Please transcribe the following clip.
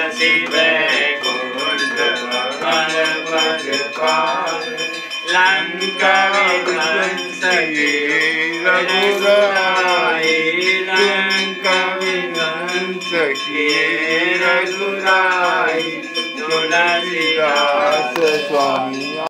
तुलसी वैकुंठ भवन पद पावे लंका विध्वंस किए रघुराई लंका विध्वंस किए रघुराई तुलसीदास स्वामी।